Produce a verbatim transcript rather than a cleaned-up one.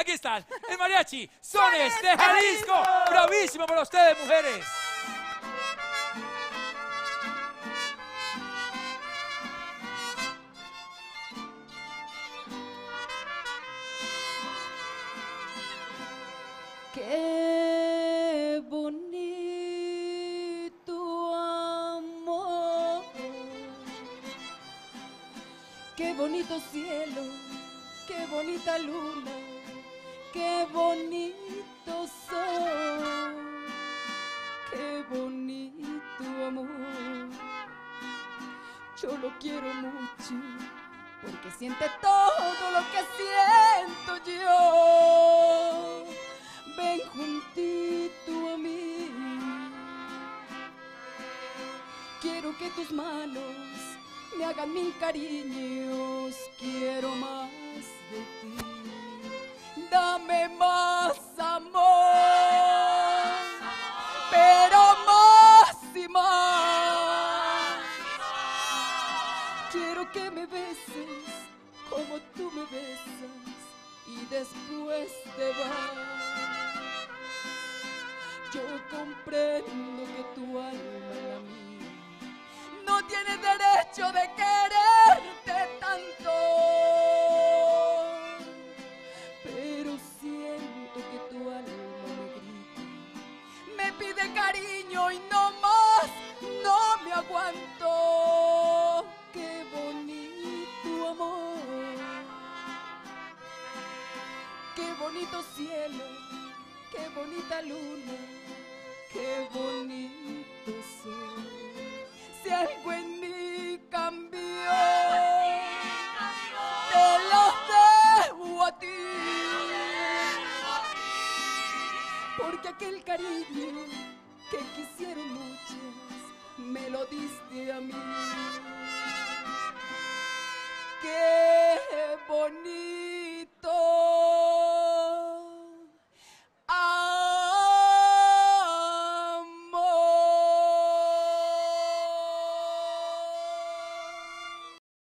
Aquí están, el mariachi Sones de Jalisco. Bravísimo para ustedes, mujeres. Qué bonito amor, qué bonito cielo, qué bonita luna, qué bonito sol, qué bonito amor. Yo lo quiero mucho porque siente todo lo que siento yo. Ven juntito a mí, quiero que tus manos me hagan mil cariños, quiero más de ti. Dame más amor, pero más y más. Quiero que me beses como tú me besas y después te vas. Yo comprendo que tu alma, la mía, no tiene derecho de quererte tanto, pero siento que tu alma me grita, me pide cariño y no más, no me aguanto. Qué bonito amor, qué bonito cielo, qué bonita luna, qué bonito sol. Si algo en mí cambió, te lo debo a ti, porque aquel cariño que quisieron muchas me lo diste a mí. Que